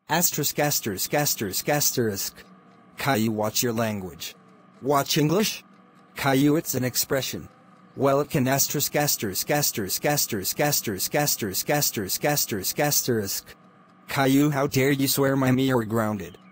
Asterisk. Caillou, watch your language. Watch English? Caillou, it's an expression. Well, it can asterisk. Caillou, how dare you swear, my me, you're grounded.